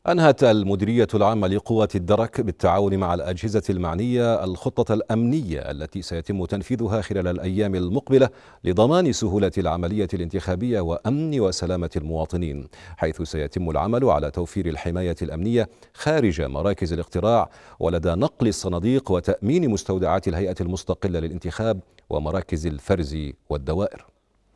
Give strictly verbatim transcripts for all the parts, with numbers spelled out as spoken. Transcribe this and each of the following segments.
أنهت المديرية العامة لقوات الدرك بالتعاون مع الأجهزة المعنية الخطة الأمنية التي سيتم تنفيذها خلال الأيام المقبلة لضمان سهولة العملية الانتخابية وأمن وسلامة المواطنين، حيث سيتم العمل على توفير الحماية الأمنية خارج مراكز الاقتراع ولدى نقل الصناديق وتأمين مستودعات الهيئة المستقلة للانتخاب ومراكز الفرز والدوائر.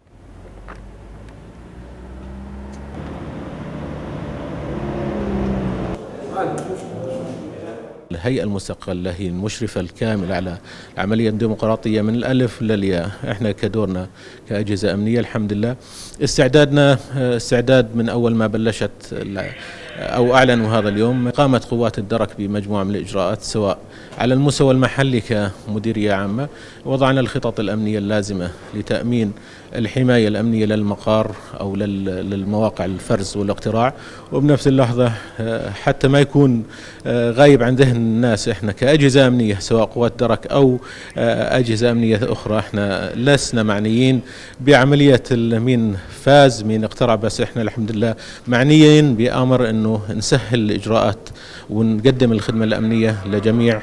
الهيئة المستقلة هي المشرفة الكاملة على العملية الديمقراطية من الألف للياء. احنا كدورنا كأجهزة أمنية الحمد لله استعدادنا استعداد من أول ما بلشت أو أعلنوا هذا اليوم قامت قوات الدرك بمجموعة من الإجراءات، سواء على المستوى المحلي كمديرية عامة وضعنا الخطط الأمنية اللازمة لتأمين الحماية الأمنية للمقار أو للمواقع الفرز والاقتراع، وبنفس اللحظة حتى ما يكون غايب عن ذهن الناس احنا كأجهزة أمنية سواء قوات درك أو أجهزة أمنية أخرى احنا لسنا معنيين بعملية مين فاز مين اقترع، بس احنا الحمد لله معنيين بأمر انه نسهل الإجراءات ونقدم الخدمة الأمنية لجميع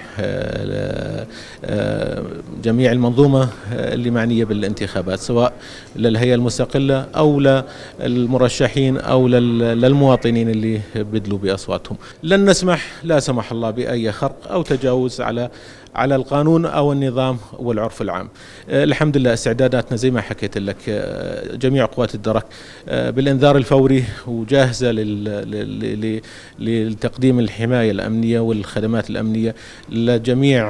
جميع المنظومة اللي معنية بالانتخابات، سواء للهيئة المستقلة أو للمرشحين أو للمواطنين اللي بدلوا بأصواتهم. لن نسمح لا سمح الله بأي خرق أو تجاوز على على القانون أو النظام والعرف العام. الحمد لله استعداداتنا زي ما حكيت لك جميع قوات الدرك بالإنذار الفوري وجاهزة لتقديم الحماية الأمنية والخدمات الأمنية لجميع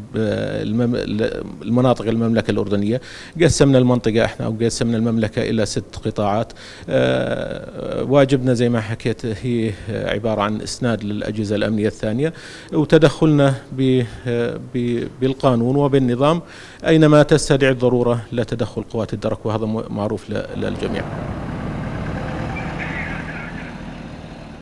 المناطق المملكة الأردنية. قسمنا المنطقة احنا أو قسمنا المملكة إلى ست قطاعات. واجبنا زي ما حكيت هي عبارة عن إسناد للأجهزة الأمنية الثانية وتدخلنا بالقانون وبالنظام أينما تستدعي الضرورة لتدخل قوات الدرك، وهذا معروف للجميع.